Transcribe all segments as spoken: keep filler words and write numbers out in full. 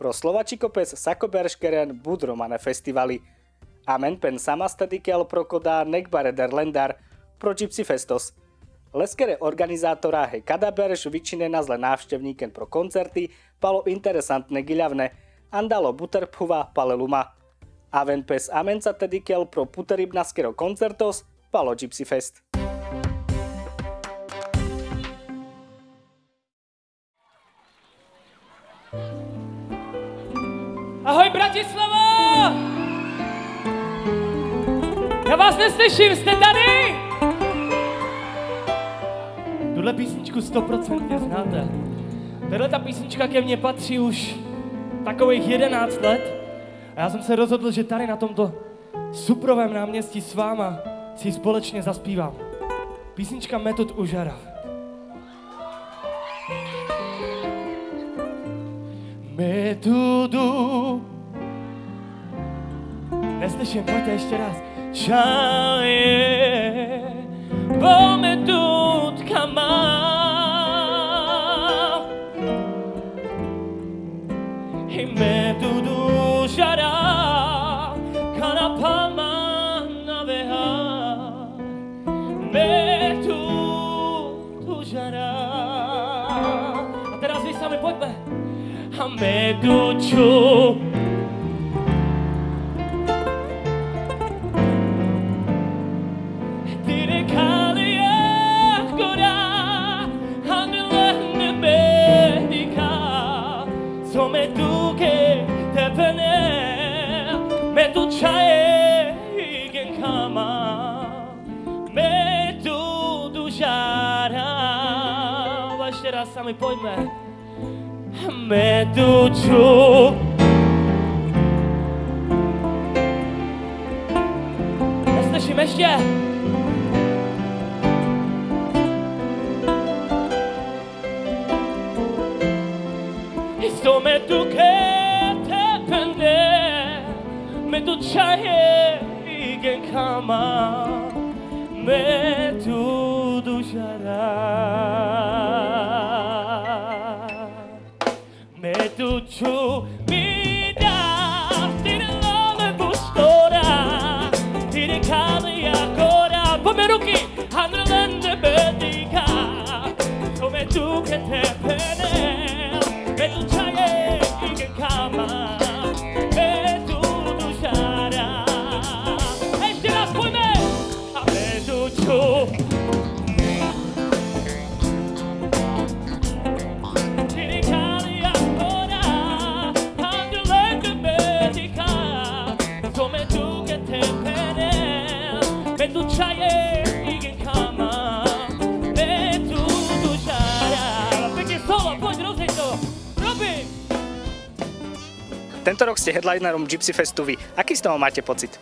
pro Slovaci kopec Sakoberskeren Budromane festivali. Amen pen samastadikel prokodá nekbare der lendar pro Gypsy Festos. Leskere organizátora he kadaberš vyčine na zle návštevníken pro koncerty palo interesantne giľavne, andalo buterphuva paleluma. Aven pes amenca tedikel pro puteribnaskero koncertos palo Gypsy Fest. Ahoj Bratislava! Já vás neslyším, jste tady? Tuhle písničku stoprocentně znáte. Tahle ta písnička ke mně patří už takových jedenáct let. A já jsem se rozhodl, že tady na tomto suprovém náměstí s váma si ji společně zaspívám. Písnička Metod Užara. Metodu. Neslyším, pojďte ještě raz. Čaje po metodkama. I metodu žara kanapama naveha. Metodu žara. A teraz vy sami pojďme. A meduču Tire kalia gora Handlende medica So meduke tepene Medučaje igen kama Medudu žara A ještě raz sami pojďme Meduču Neslyším ještě Isto meduke tepende Medučaje igen kama Medudu žara Meduču mi dá, ty nelome bustora, ty nekali akora, pojďme ruky, handlende bedika, to meduke tepene, medučaje igen kama, medudu žara. Ještě raz pojďme, a meduču. Medučaje igen kama, medudu žara. Pěkně solo, pojď, rozhej to. Robin! Tento rok ste headlinerom Gypsy Festu vy. Aký z toho máte pocit?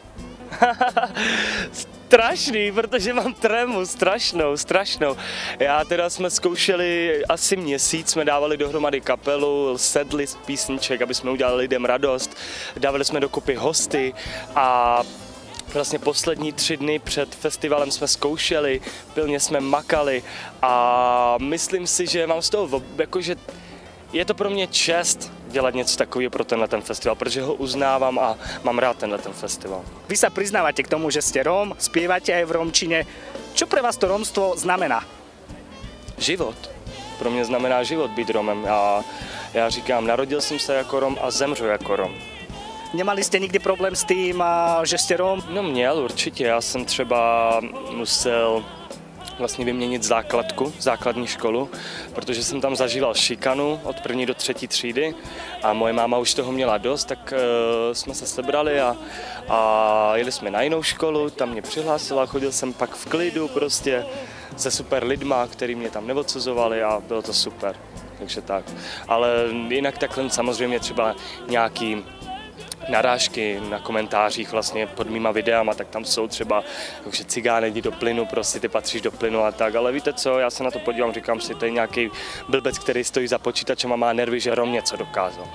Strašný, protože mám trému, strašnou, strašnou. Já teda jsme zkoušeli asi měsíc, jsme dávali dohromady kapelu, sedli z písniček, aby jsme udělali lidem radost, dávali jsme dokupy hosty a vlastně poslední tři dny před festivalem jsme zkoušeli, pilně jsme makali a myslím si, že mám z toho, jakože je to pro mě čest dělat něco takového pro tenhle ten festival, protože ho uznávám a mám rád tenhle ten festival. Vy sa priznávate k tomu, že ste Róm, spievate aj v rómčine. Čo pre vás to rómstvo znamená? Život. Pro mě znamená život být Romem. Já, já říkám, narodil jsem se jako Rom a zemřu jako Rom. Nemali jste nikdy problém s tím, že jste Róm? No měl určitě, já jsem třeba musel vlastně vyměnit základku, základní školu, protože jsem tam zažíval šikanu od první do třetí třídy a moje máma už toho měla dost, tak uh, jsme se sebrali a, a jeli jsme na jinou školu, tam mě přihlásila, chodil jsem pak v klidu prostě se super lidma, který mě tam neodsuzovali a bylo to super, takže tak. Ale jinak takhle samozřejmě třeba nějaký narážky na komentářích vlastně pod mýma videama, tak tam jsou třeba, že cigáne jdi do plynu, prostě ty patříš do plynu a tak, ale víte co, já se na to podívám, říkám si, to je nějaký blbec, který stojí za počítačem a má nervy, že Rom něco dokázal.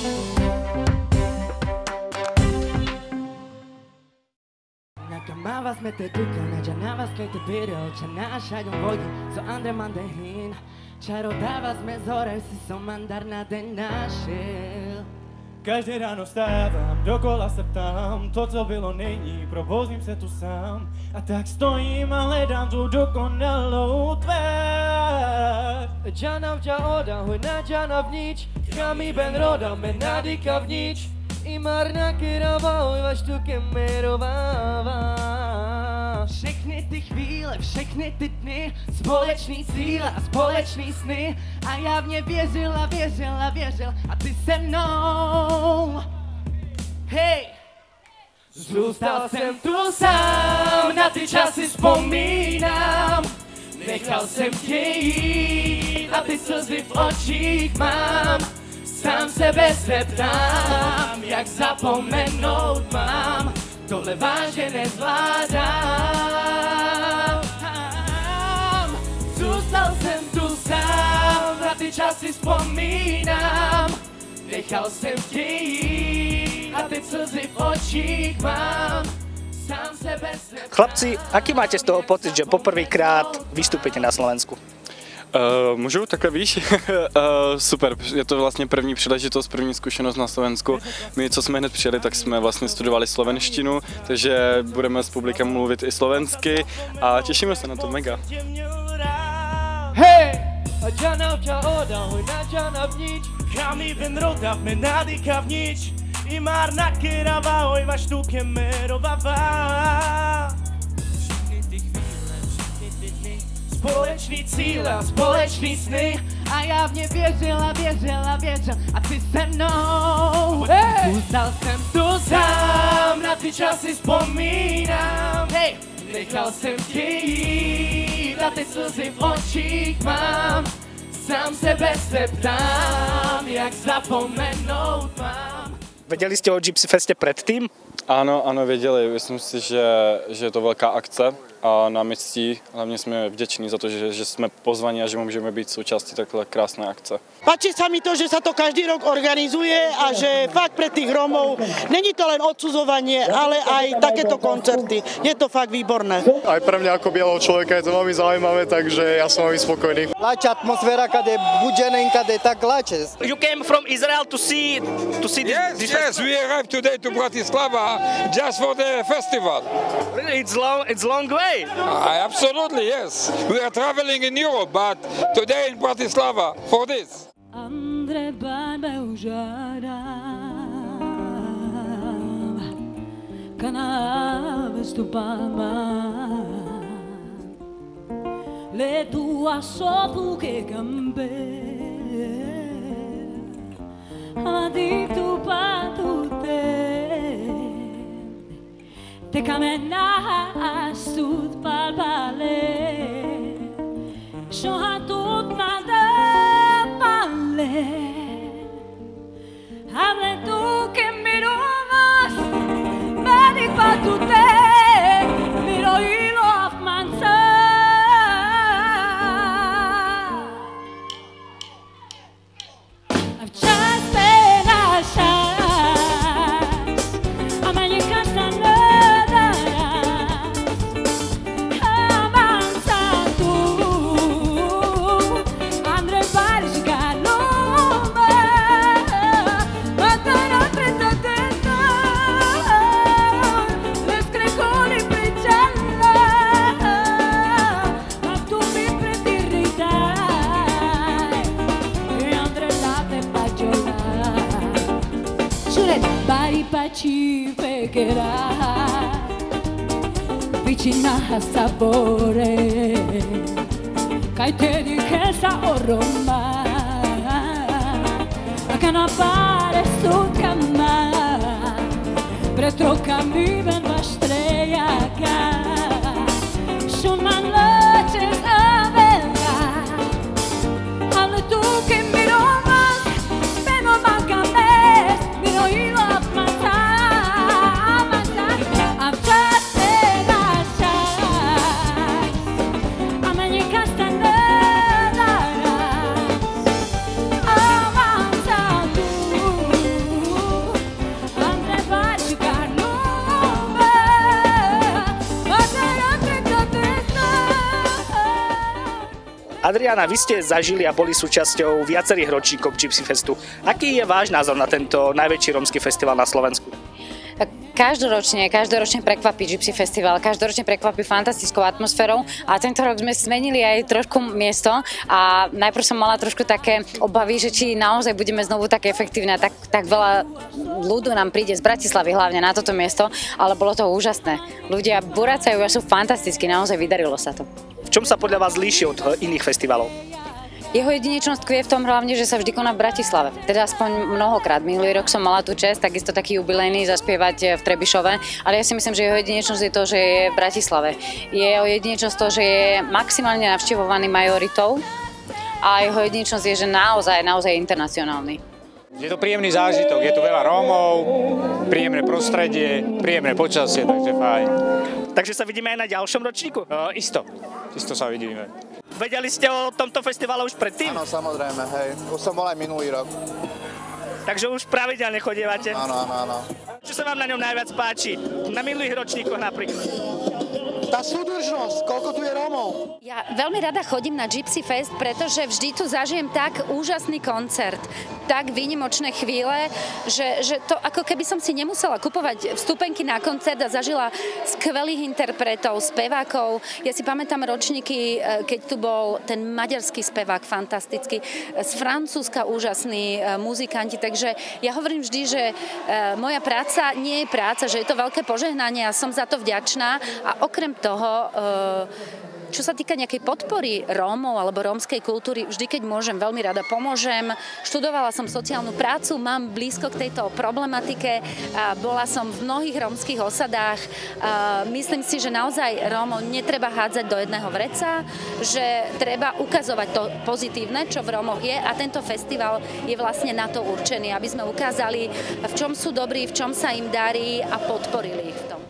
Nakamava vás med te dukana, ja na vás klejte byrel, ča nášaďom vodí, so andre mande hin. Čarodává sme z hore, si som mandar na deň našel. Každé ráno vstávám, dokola se ptám, to, co bylo, není, probozním se tu sám. A tak stojím a hledám tu dokonalou tvár. Džana vďa odahoj na džana vnič, kami ben rodam, ben nadika vnič. I marna kyravahoj, vaš tu kemerovává. Všechny ty chvíle, všechny ty dny, společný cíle a společný sny. A já v ně věřil a věřil a věřil a ty se mnou. Hej! Zůstal jsem tu sám, na ty časy vzpomínám. Nechal jsem tě jít a ty slzy v očích mám. Sám sebe se ptám, jak zapomenout mám. Tohle vážně nezvládám. Zůstal jsem tu sám, na ty časy vzpomínám. Nechal jsem tě jít a ty slzy v očích mám. Sám sebe se ptám. Chlapci, aký máte z toho pocit, že poprvýkrát vystúpite na Slovensku? Uh, můžu takhle, víš? uh, super, je to vlastně první příležitost, první zkušenost na Slovensku. My, co jsme hned přijeli, tak jsme vlastně studovali slovenštinu, takže budeme s publikem mluvit i slovensky a těšíme se na to mega. Hej! A džana vďa odahoj na džana vnič, kami ben rodav me nadika vnič. I marna kyravahoj, vaš tu kemerovává. Společný cíle a společný sny. A já v ně věřil a věřil a věřil a ty se mnou. Hey! Zůstal jsem tu sám, na ty časy vzpomínám. Hey! Nechal jsem tě jít a ty slzy v očích mám. Sám sebe se ptám, jak zapomenout mám. Vedeli ste o Gypsy Feste predtým? Ano, ano, věděli. Myslím si, že, že je to velká akce a na místí hlavně jsme vděční za to, že, že jsme pozvaní a že můžeme být součástí takhle krásné akce. Páči sa mi to, že sa to každý rok organizuje a že fakt pre tých Rómov není to len odsudzovanie, ale aj takéto koncerty. Je to fakt výborné. Aj pre mňa ako bieleho človeka je to veľmi zaujímavé, takže ja som veľmi spokojný. Lače atmosféra, kade budžený, kade tak lače. You came from Israel to see to see this, Yes, this yes, we arrived today to Bratislava just for the festival. Really, it's long, it's long way. Uh, absolutely, yes. We are traveling in Europe, but today in Bratislava for this. Andre barbe užarám, kana vestupama, le tua sopu che gambe, adi tu patute, te kamena sud palpale, shohatut nada. Hable tú que miro más, me diga tú te miro y lo afmanza. I've just been a shot, a man you can't stand nada. Avanza tú, Andre Paris Galo. Ci pegherà vicina a sapore che te di che sa oroma che non pare sul camma pretro cammi ben vastreia schon man leches avella alle tu che mi romas pero manca mes mi no iba a Adriana, vy ste zažili a boli súčasťou viacerých ročníkov Gypsy Festu. Aký je váš názor na tento najväčší rómsky festival na Slovensku? Každoročne, každoročne prekvapí Gypsy Festival, každoročne prekvapí fantastickou atmosférou a tento rok sme zmenili aj trošku miesto a najprv som mala trošku také obavy, že či naozaj budeme znovu také efektívne a tak, tak veľa ľudí nám príde z Bratislavy hlavne na toto miesto, ale bolo to úžasné. Ľudia buracajú a sú fantastickí, naozaj vydarilo sa to. V čom sa podľa vás líši od iných festivalov? Jeho jedinečnosť tkvie v tom hlavne, že sa vždy koná v Bratislave. Teda aspoň mnohokrát. Minulý rok som mala tú čest, takisto taký jubilejný, zaspievať v Trebišove, ale ja si myslím, že jeho jedinečnosť je to, že je v Bratislave. Jeho jedinečnosť to, že je maximálne navštevovaný majoritou a jeho jedinečnosť je, že naozaj, naozaj internacionálny. Je to príjemný zážitok, je tu veľa Rómov, príjemné prostredie, príjemné počasie, takže fajn. Takže sa vidíme aj na ďalšom ročníku? Uh, isto, isto sa vidíme. Vedeli ste o tomto festivale už predtým? Áno, samozrejme, hej. Už som bol aj minulý rok. Takže už pravidelne chodievate? Áno, áno, áno. Čo sa vám na ňom najviac páči? Na minulých ročníkoch napríklad? Tá súdržnosť, koľko tu je Rómov. Ja veľmi rada chodím na Gypsy Fest, pretože vždy tu zažijem tak úžasný koncert, tak výnimočné chvíle, že, že to ako keby som si nemusela kupovať vstupenky na koncert a zažila skvelých interpretov, spevákov. Ja si pamätám ročníky, keď tu bol ten maďarský spevák fantastický, z Francúzska úžasní muzikanti, takže ja hovorím vždy, že moja práca nie je práca, že je to veľké požehnanie a som za to vďačná a okrem toho, čo sa týka nejakej podpory Rómov alebo rómskej kultúry, vždy, keď môžem, veľmi rada pomôžem. Študovala som sociálnu prácu, mám blízko k tejto problematike, bola som v mnohých rómskych osadách. Myslím si, že naozaj Rómov netreba hádzať do jedného vreca, že treba ukazovať to pozitívne, čo v Rómoch je a tento festival je vlastne na to určený, aby sme ukázali, v čom sú dobrí, v čom sa im darí a podporili ich v tom.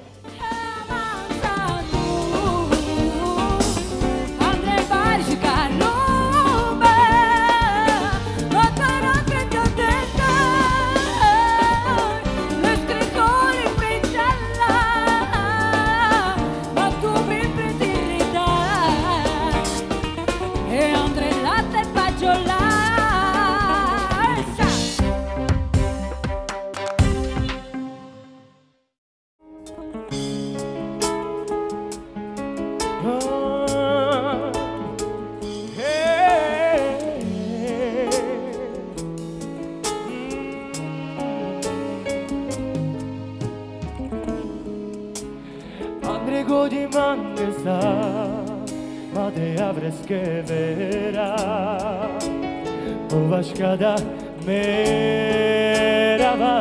Godi mangesa, made abres que verás, ovashkada merava.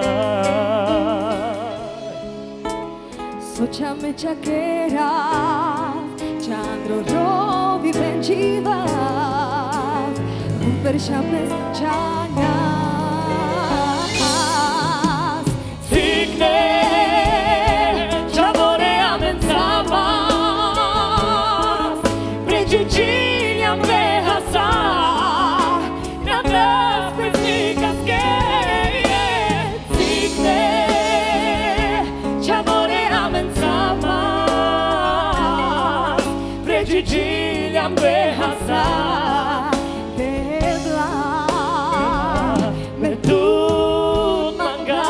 Sočame čakera, čandro rovi venčiva, uperšame čanya. Sikne Gigiliam behasa debla metut manga.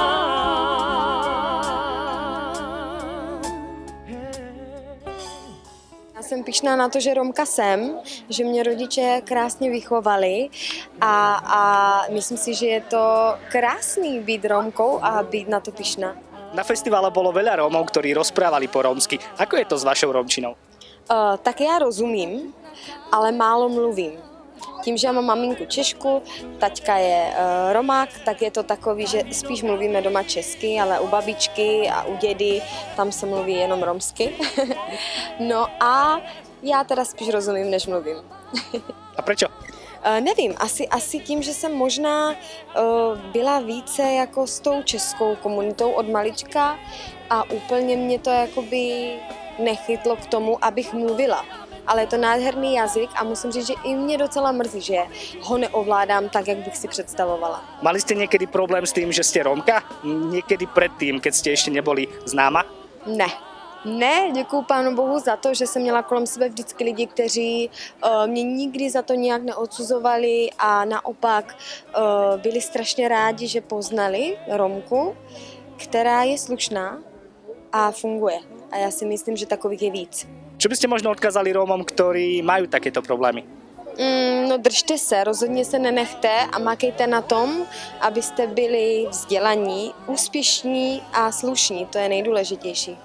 Já jsem pyšná na to, že Romka jsem, že mě rodiče krásně vychovali a, a myslím si, že je to krásný být Romkou a být na to pyšná. Na festivale bolo veľa Rómov, ktorí rozprávali po rómsky. Ako je to s vašou rómčinou? Uh, tak já rozumím, ale málo mluvím. Tím, že já mám maminku Češku, taťka je uh, Romák, tak je to takový, že spíš mluvíme doma česky, ale u babičky a u dědy tam se mluví jenom romsky. No a já teda spíš rozumím, než mluvím. A prečo? Uh, nevím, asi, asi tím, že jsem možná uh, byla více jako s tou českou komunitou od malička a úplně mě to jakoby nechytlo k tomu, abych mluvila. Ale je to nádherný jazyk a musím říct, že i mě docela mrzí, že ho neovládám tak, jak bych si představovala. Mali ste niekedy problém s tým, že ste Rómka? Niekedy predtým, keď ste ešte neboli známa? Ne, Ne, děkuju Pánu Bohu za to, že jsem měla kolem sebe vždycky lidi, kteří uh, mě nikdy za to nějak neodsuzovali a naopak uh, byli strašně rádi, že poznali Romku, která je slušná a funguje. A já si myslím, že takových je víc. Čo by ste možno odkázali Rómom, ktorí majú takéto problémy? Mm, no držte se, rozhodně se nenechte a makejte na tom, abyste byli vzdělaní, úspěšní a slušní, to je nejdůležitější.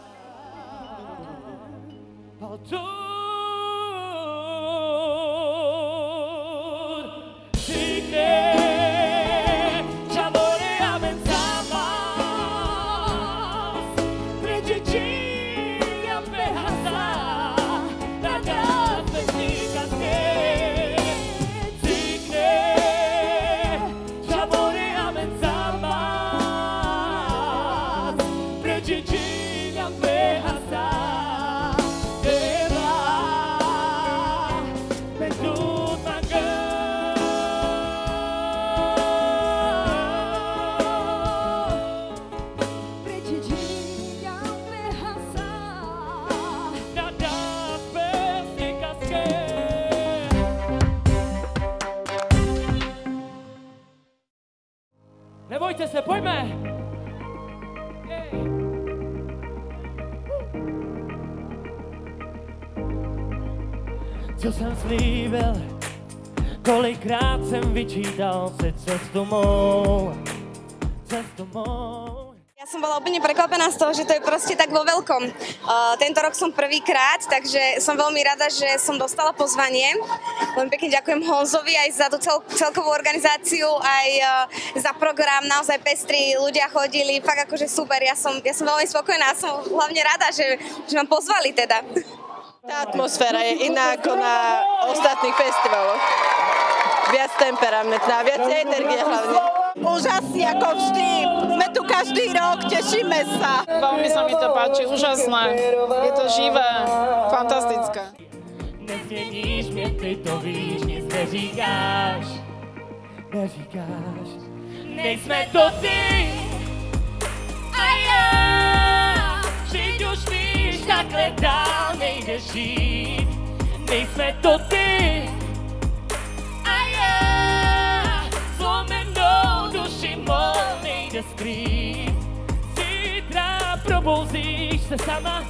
Nebojte se, pojďme! Hey. Co jsem slíbil, kolikrát jsem vyčítal se cestu mou, cestu mou. Ja som bola úplne prekvapená z toho, že to je proste tak vo veľkom. Uh, tento rok som prvýkrát, takže som veľmi rada, že som dostala pozvanie. Veľmi pekne ďakujem Honzovi aj za tú cel, celkovú organizáciu, aj uh, za program, naozaj pestrí, ľudia chodili, fakt akože super. Ja som, ja som veľmi spokojná, som hlavne rada, že, že ma pozvali teda. Tá atmosféra je iná ako na ostatných festivaloch. Viac temperamentná, viac energie hlavne. Úžasný ako vždy. Sme tu každý rok, tešíme sa. Veľmi sa mi to páči, úžasné. Je to živé, fantastické. Nezměníš mě, ty to víš, nic neříkáš. Neříkáš. Nejsme to ty a já. Vždyť už víš, takhle dál nejde žít. Nejsme to ty a já. Zlomenou duši mou nejde skrýt. Zítra probouzíš se sama.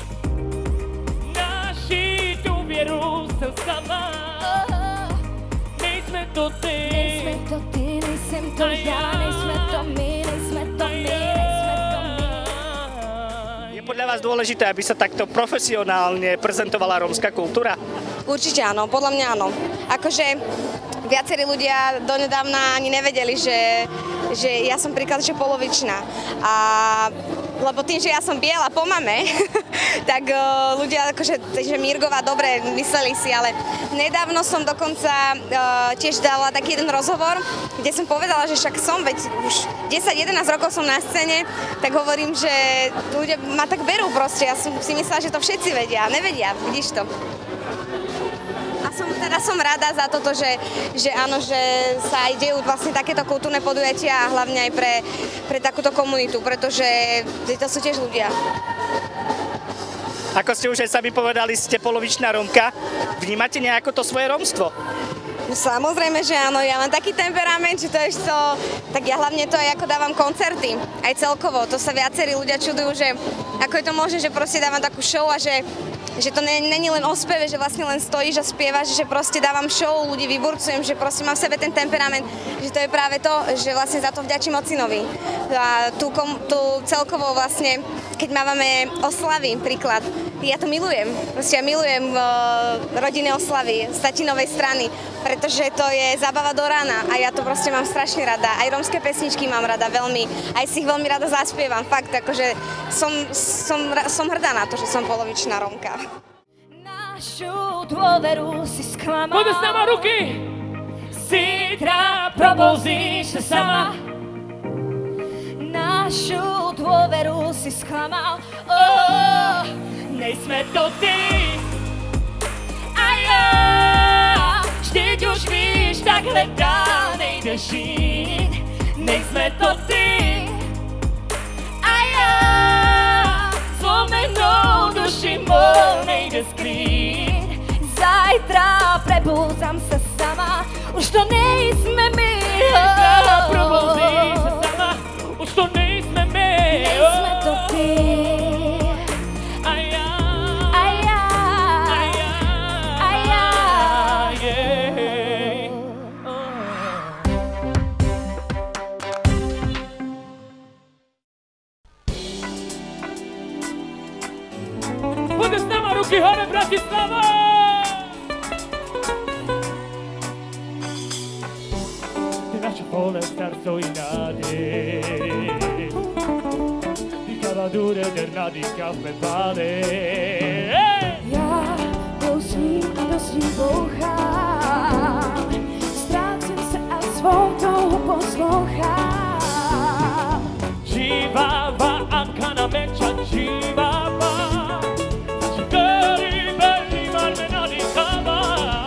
Naši důvěru jsem sama. Nejsme to ty. Nejsme to ty, nejsem to já. Nejsme to my, nejsme to my, nejsme to my. Je podľa vás dôležité, aby sa takto profesionálne prezentovala rómska kultúra? Určite áno, podľa mňa áno. Akože viacerí ľudia donedávna ani nevedeli, že, že ja som príklad, že polovičná. A lebo tým, že ja som biela po mame, tak uh, ľudia akože, že Mirgová dobre mysleli si, ale nedávno som dokonca uh, tiež dala taký jeden rozhovor, kde som povedala, že však som, veď už desať jedenásť rokov som na scéne, tak hovorím, že ľudia ma tak berú proste. Ja som si myslela, že to všetci vedia, nevedia, vidíš to. A som, teda som rada za toto, že, že áno, že sa aj dejú vlastne takéto kultúrne podujatia a hlavne aj pre, pre takúto komunitu, pretože to sú tiež ľudia. Ako ste už aj sami povedali, ste polovičná Rómka. Vnímate nejako to svoje rómstvo? Samozrejme, že áno, ja mám taký temperament, že to je to, tak ja hlavne to aj ako dávam koncerty, aj celkovo, to sa viacerí ľudia čudujú, že ako je to možné, že proste dávam takú show a že že to není len o speve, že vlastne len stojíš a spievaš, že proste dávam show, ľudí vyburcujem, že proste mám v sebe ten temperament, že to je práve to, že vlastne za to vďačím ocinovi. A tu, tu celkovo vlastne, keď máme oslavy, príklad, ja to milujem, proste ja milujem uh, rodinné oslavy z tatinovej strany, pretože to je zábava do rána a ja to proste mám strašne rada. Aj rómske pesničky mám rada veľmi, aj si ich veľmi rada zaspievam, fakt, akože som, som, som hrdá na to, že som polovičná Rómka. Našu dôveru si sklamal. Poďme s náma ruky! Zítra probouzíš se sama. Našu dôveru si sklamal. Oh, nejsme to ty a já. Vždyť už víš, takhle dál nejde žít. Nejsme to ty a já. Zlomenou už to nejsme my. Ráda probouzí se sama, už to nejsme my. Nejsme to ty. A já, A já, a já, a já. jej. Pojďte s náma ruky hore, Bratislava! Ty naše pole starcojí nádej, di cavadure del nadi caffè vale. Já kousím a dost bouchám, ztrácím se a svou touhu poslouchám. Živava anche na meccia živava, čekali belli marmena di kava.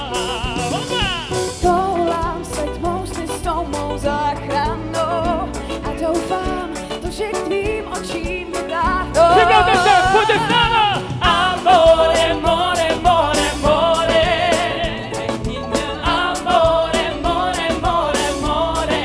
Toulám se tmou s tou mou záchranou a doufám, to, že k tvým očím vytáhnou. Připravte se, pojďte s náma! Amore, more, more, more. Amore, more, more, more.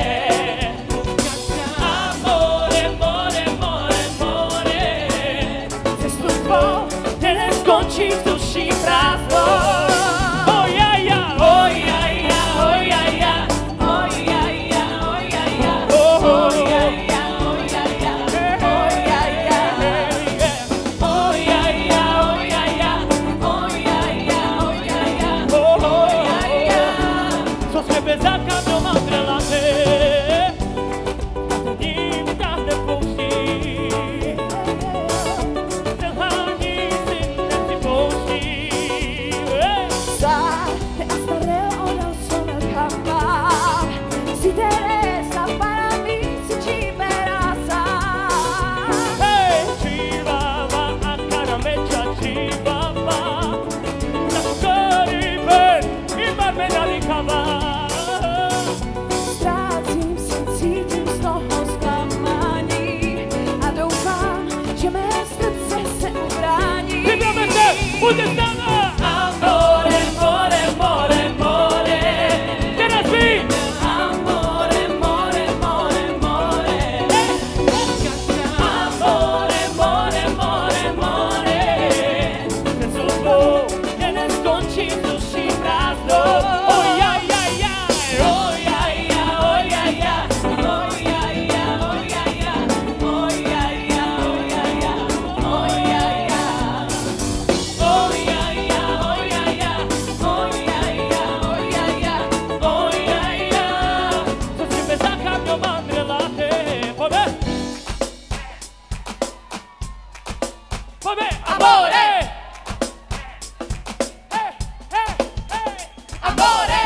Amore, more, more, more. Cestu tvou, kde neskončí vzduší prázdno. Oh, ja, ja, oh, ja, ja, oh, ja, ja. Oh, ja, ja, oh, ja, ja. Oh, Oh, ja, ja, oh, ja, ja. Oh, ja, ja. oh, ja, ja, oh, ja, ja. Oh, ja, ja, oh, ja, ja. Oh, Oh, ja, ja. co sebe za każdą mandrelatę, nikt nas nie puści. Ten ani syn nie puści. Sa te astarel onel sono capa. Si Teresa para mí si ciberasa. Hey, Chihuahua, acá meccia Chihuahua, na Caribe i marmena di kava. Ztrácím se, cítím z toho zklamání a doufám, že mé srdce se ubrání. Připravme se, pojďte s náma! Amore, more, more, more. Teraz vy! Amore, more, more, more. Amore, more, more, more. Cestu tvou, kde neskončí vzduší prázdno. Oh, ja, ja, ja. Oh, ja, ja, oh, ja, ja. Oh, ja, ja, oh, ja, ja. Oh, ja, ja, oh, ja, ja. Oh, ja, ja. Oh, ja, ja, oh, ja, ja. Oh, ja, ja, oh, ja, ja. Oh, ja, ja. Co sebe za każdą mandrelatę. Powie! Powie! Amore! Hey, hey, hey! Amore!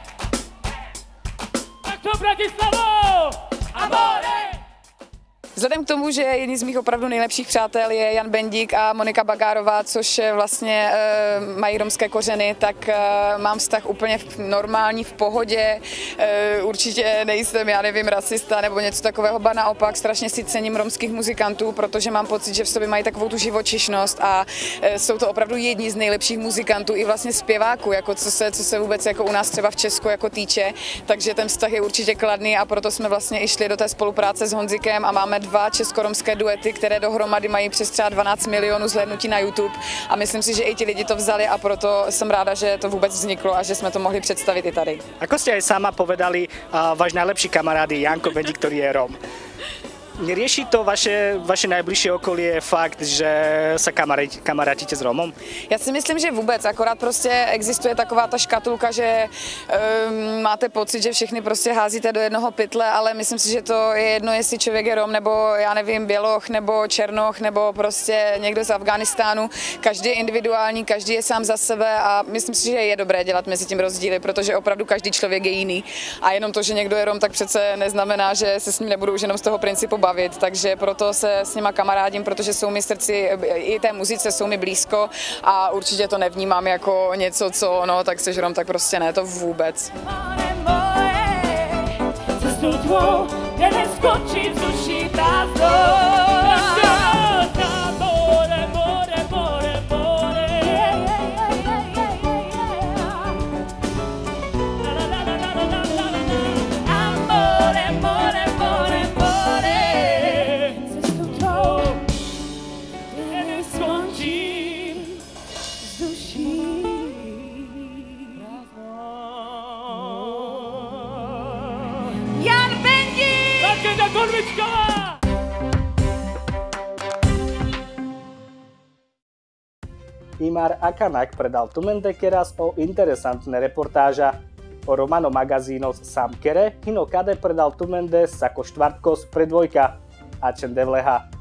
Tak to Bratislavo! Amore! Vzhledem k tomu, že jedním z mých opravdu nejlepších přátel je Jan Bendík a Monika Bagárová, což vlastně e, mají romské kořeny, tak e, mám vztah úplně normální, v pohodě. E, určitě nejsem, já nevím, rasista nebo něco takového, ba naopak, strašně si cením romských muzikantů, protože mám pocit, že v sobě mají takovou tu živočišnost a e, jsou to opravdu jedni z nejlepších muzikantů i vlastně zpěváků, jako co se, co se vůbec jako u nás třeba v Česku jako týče, takže ten vztah je určitě kladný a proto jsme vlastně i šli do té spolupráce s Honzikem a máme dva českoromské duety, které dohromady mají přes třeba dvanáct milionů zhlédnutí na YouTube a myslím si, že i ti lidi to vzali a proto jsem ráda, že to vůbec vzniklo a že jsme to mohli představit i tady. Ako ste aj sama povedali, uh, váš najlepší kamarád je Janko Bendík, ktorý je Róm. Nerieši to vaše, vaše najbližšie okolie fakt, že se kamaráti, kamarátite s Romom? Já si myslím, že vůbec, akorát prostě existuje taková ta škatulka, že um, máte pocit, že všechny prostě házíte do jednoho pytle, ale myslím si, že to je jedno, jestli člověk je Rom, nebo já nevím, Běloch, nebo Černoch, nebo prostě někdo z Afghánistánu. Každý je individuální, každý je sám za sebe a myslím si, že je dobré dělat mezi tím rozdíly, protože opravdu každý člověk je jiný. A jenom to, že někdo je Rom, tak přece neznamená, že se s ním nebudu už jenom z toho principu bavit, takže proto se s nima kamarádím, protože jsou mi srdci, i té muzice jsou mi blízko a určitě to nevnímám jako něco, co no, tak seš Rom, tak prostě ne, to vůbec. Konvičková! Imar Akanak predal Tumendekeras o interesantné reportáža. O Romano magazínos Samkere hino kade predal Tumendes ako štvrtkos predvojka a Čendevleha.